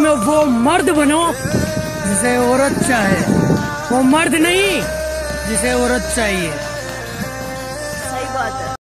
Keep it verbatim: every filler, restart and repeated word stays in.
में वो मर्द बनो जिसे औरत चाहे, वो मर्द नहीं जिसे औरत चाहिए। सही बात है।